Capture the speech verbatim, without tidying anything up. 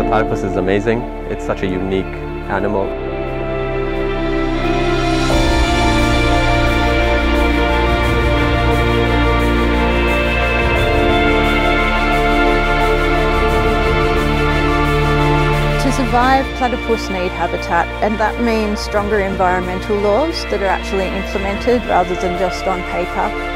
Platypus is amazing. It's such a unique animal. To survive, platypus need habitat, and that means stronger environmental laws that are actually implemented rather than just on paper.